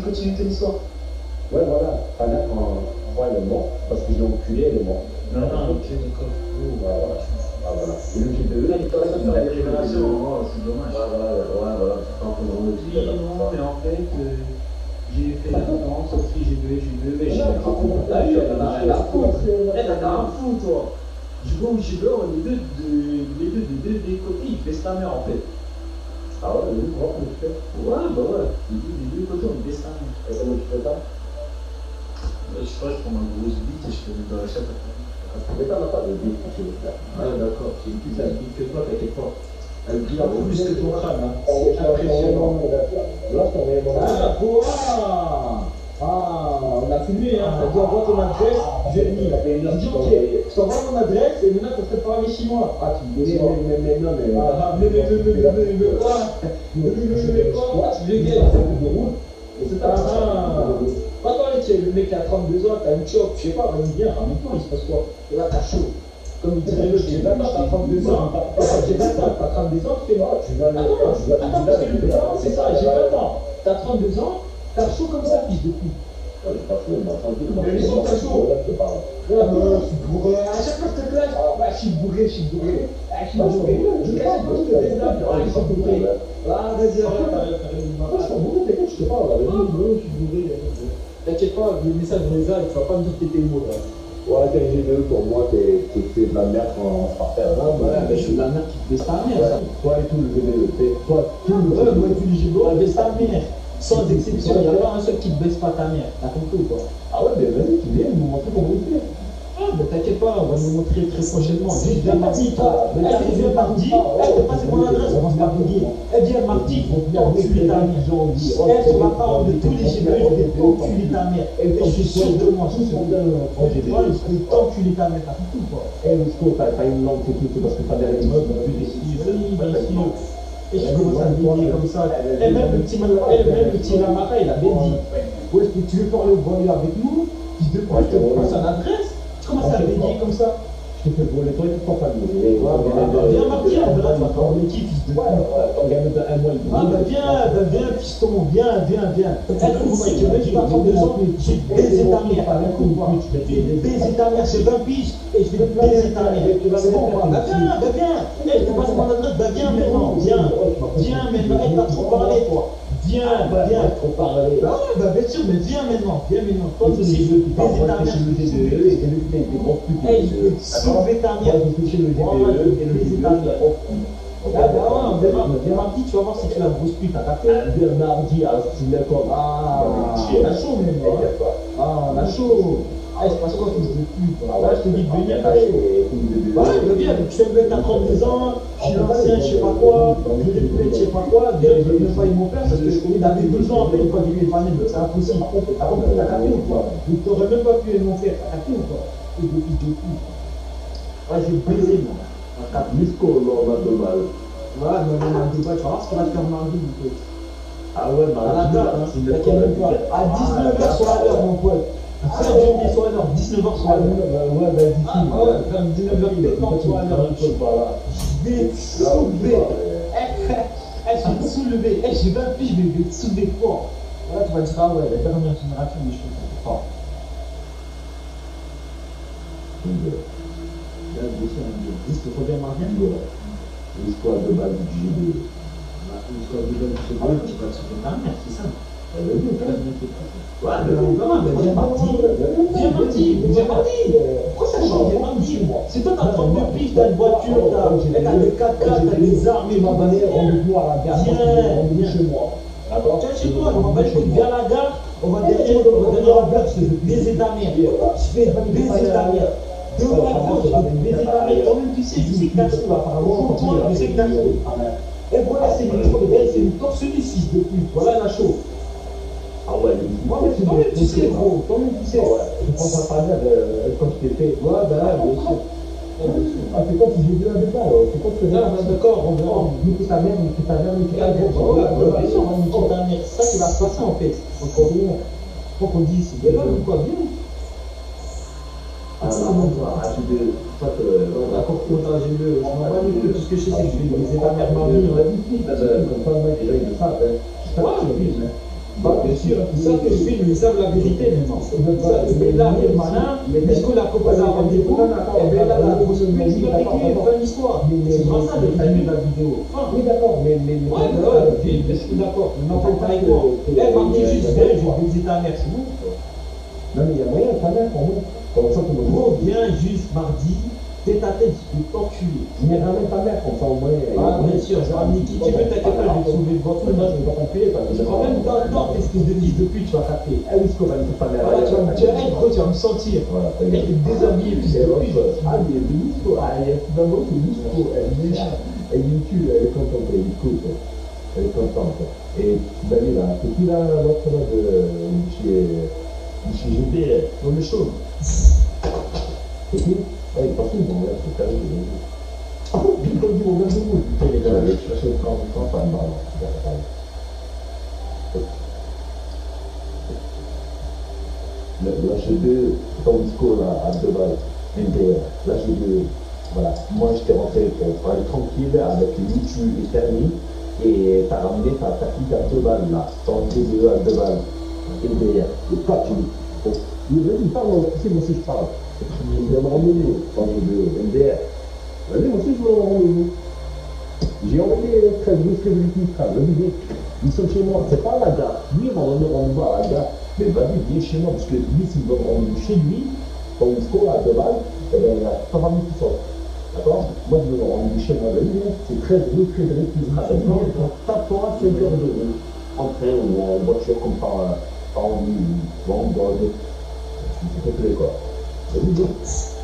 continuer ton histoire. Ouais, voilà. Ta mère, quand moi, elle est morte, parce que j'ai enculé, elle est morte. Non, non, ok, d'accord. Voilà. Ah, voilà. Et le GBE, là, il est pas Une belle révélation, c'est dommage. Voilà. Tu fais un peu de Oui, non, mais en fait, j'ai fait la danse, aussi, j'ai bu, mais j'ai rien à foutre. T'as vu, elle en a rien à foutre. Elle en a rien à foutre, toi. Je go, je veux, les deux des côtés, ils baissent ta mère, en fait. Ah ouais, oui, comment tu fais? Ouais, bah ouais. Les deux côtés, on baisse ta mère. Et comment tu fais ça? Je sais pas, je prends ma grosse bite et je te mets dans la chatte. Mais ça n'a pas de but, tu veux faire. Ah, d'accord, c'est plus Ça pique que toi, t'inquiète pas. Elle brille plus que ton crâne, hein. C'est impressionnant. Là, je t'envoie mon Ah, on a filmé, hein. Ça dit envoie ton adresse, je vais venir. Il dit ok, je t'envoie mon adresse et maintenant tu serais pas arrivé chez moi. Ah, tu me dis, mais non, mais. quoi? Tu veux gagner de route? Quand le mec a 32 ans, t'as une chope, je sais pas, viens, ramène-toi, il se passe quoi? Et là, t'as chaud. Comme il dirait, j'ai 20 ans, t'as 32 ans. J'ai 20 ans, t'as 32 ans, tu fais quoi? Attends, parce que le temps, c'est ça, j'ai 20 ans. T'as 32 ans, t'as chaud comme ça, fils de pute. Je suis pas chaud, tranquille. Mais ils sont pas chauds. Je suis bourré. À chaque fois que je te claque, je suis bourré. Je casse pas, je te désable. Je suis bourré. Ah, vas-y, arrête. Je suis bourré, t'inquiète, je te parle. Je suis bourré. T'inquiète pas, le message de les a, tu vas pas me dire que t'étais mot là. Ouais, t'es GBE, pour moi, t'es de la merde quand on se partage. Ouais, mais je suis de la merde qui te baisse ta mère. Toi et tout le GBE, toi, tout le Ouais, moi, tu le GBE, baisse ta mère. Sans exception, il n'y a pas un seul qui te baisse pas ta mère. T'as compris ou quoi? Ah ouais, mais vas-y, tu viens nous montrer comment il fait. Ah, mais t'inquiète pas, on va nous montrer très prochainement. Juste viens mardi, toi. Viens mardi, je te passe mon adresse, on va se faire bouiller. Elle vient mardi, on vient enculer ta mère. Elle, sur la parole de tous les GBE, je vais t'enculer ta mère. Je suis sûr de moi, je suis sûr de moi. Je vais t'enculer ta mère, t'as compris ou quoi? Eh, Wisco, t'as une langue, c'est tout, c'est parce que ta mère est une et je commence à baigner comme ça. Et même le petit Lamara, il a bien dit. Ouais, est-ce que tu veux parler au voyou avec nous? Je te passe son adresse. Tu commences à baigner comme ça. Je te fais voler toi et toute ta famille. Viens mardi, on verra, tu vas faire l'équipe, fils de. Ton gamin de 1 mois, il Ah bah viens, fiston, viens. Elle trouve que tu veux, tu vas prendre 2 ans, je vais baiser ta mère. Je vais baiser ta mère, j'ai 20 piges et je vais baiser ta mère. C'est bon, bah viens. Elle te passe mon adresse, bah viens maintenant, viens maintenant, elle t'a trop parlé, toi. Viens. trop parler. Bah ouais, bah bien sûr, mais viens maintenant. Toi aussi, je veux baiser ta mère. Elle peut soulever ta mère. Baiser ta mère. Ah bah ouais, on verra. Mardi, tu vas voir si tu la grosses pute, t'as capté? Mardi, à 6 heures. Ah, on a chaud même. Ah, on a chaud. Ah, il se passe quoi, fils de pute? Là, je te dis de venir, t'as chaud. Ouais, mais viens, tu fais le mec, t'as 32 ans, je suis l'ancien, je sais pas quoi, je vais le je sais pas quoi, viens, je vais même pas mon père parce que je connais, t'avais 2 ans après, il pas dit les familles, c'est impossible. T'as compris, t'as capté ou quoi? Donc t'aurais même pas pu aimer mon père, t'as capté ou quoi? Fils de pute. Ouais, j'ai baisé, moi. Jusqu'au on a de mal. Ouais, mais on a un débat, tu vas voir ce qu'il va te faire mardi, mon pote. Ah ouais, À la date, t'inquiète même pas. À 19h sur la l'heure, mon pote. C'est un journée sur l'heure, 19h sur l'heure. Ouais, vas-y. Ah ouais, vers 19h, pétante sur l'heure. Je vais te soulever. Je vais te soulever. J'ai 20 piges, mais je vais te soulever fort. Là, tu vas dire, ah ouais, la dernière génération, mais je fais ça fort. Là, je vais faire un jeu. Est-ce qu'il faut bien marquer? L'histoire de base du GBE. L'histoire de base du GBE, tu vas te soulever ta mère, c'est ça? Ouais, mais on verra, mais viens mardi. Pourquoi ça change? Viens mardi. C'est toi, t'as 32 piges, t'as une voiture, t'as des 4x4, t'as des armes, et ma bannière, rendez-vous à la gare. Viens chez moi. Viens chez toi, on va viens à la gare, on va derrière la gare, je vais baiser ta mère. Je vais baiser ta mère. Devant la grosse, je vais baiser ta mère. Toi-même, tu sais que t'as chaud, apparemment. Tu sais que t'as chaud. Et voilà, c'est une torse du 6 de plus. Voilà, elle a chaud. Ah ouais, toi-même tu sais, gros. Toi-même tu sais. Ouais, je pense à ta mère quand tu t'es fait. Ouais, bah, bien sûr. Ah, c'est quoi si j'ai vu un débat alors? C'est quoi que c'est là? D'accord, on verra. Nique ta mère, nique ta mère, nique ta mère. Ouais, bien sûr, on va niquer ta mère. C'est ça qui va se passer en fait. Encore rien. Faut qu'on dise, c'est bien ou quoi? Bien. Ah, non, d'accord, je m'en bats les couilles, tout ce que je sais, c'est que je vais baiser ta mère mardi. Comme ça, le mec, déjà, il le savent. Ouais, Bah, bien sûr, ils savent que je filme, ils savent la vérité maintenant. Mais là, il est malin, puisqu'on a proposé un rendez-vous, et bien là, la grosse pute, il va t'écrire, fin de l'histoire. C'est pas ça de filmer la vidéo. Oui, d'accord, mais. Ouais, d'accord, je suis d'accord. On n'en parle pas avec moi. Eh, mardi, juste viens, je vais visiter ta mère, c'est bon. Non, mais il y a moyen, ta mère, pour moi. Comme ça, tu me Gros, viens juste mardi, tête à tête, je vais t'enculer. Mais ramène ta mère, comme ça, au moins. Ah, bien sûr, je ramène qui tu veux, t'inquiète pas, je vais te sauver devant tout le monde. Je vais pas t'enculer parce que Je quand même dans espèce de fils de pute, tu vas capter. Ah oui, ce qu'on va dire, ta mère. Voilà, tu vas me dire, hey, gros, tu vas me sentir. Voilà, t'as Elle est déshabillée, fils de pute. Ah, mais elle est dispo. Ah, il y a finalement, c'est dispo. Elle est cul, elle est contente, elle est cool. Elle est contente. Et David, là, c'est qui là, l'autre là de chez GBR? Dans le show. C'est qui? Ah, il passe une bonne c'est carré. Ah, puis comme dit, on a de mots. Les gars, je cherche le temps, pas de mal. La G2, ton discours là, à 2 balles, NDR, la G2, voilà. Moi, j'étais rentré pour parler tranquille avec YouTube et Terni, et t'as ramené ta fille à 2 balles là, ton G2 à 2 balles, NDR. Et toi, vas-y, parle, tu sais, moi aussi je parle. Je vais me ramener ton G2, NDR. Vas-y, moi aussi je vais me ramener. J'ai envoyé 13 frères, le bébé. Ils sont chez moi, c'est pas à la gare. Lui, il m'a donné rendez-vous à la gare. Mais vas-y, viens chez moi, parce que lui, s'il me donne rendez-vous chez lui, ton discours à 2 balles, eh bien, il y a 3 familles qui sortent. D'accord? Moi, je me donne rendez-vous chez moi, vas-y, c'est 13 rue Frédéric Israël. Tape-toi à 5 heures de route, en train ou en voiture, comme par envie, ou en bord. Je me fais quoi. Vas-y, viens.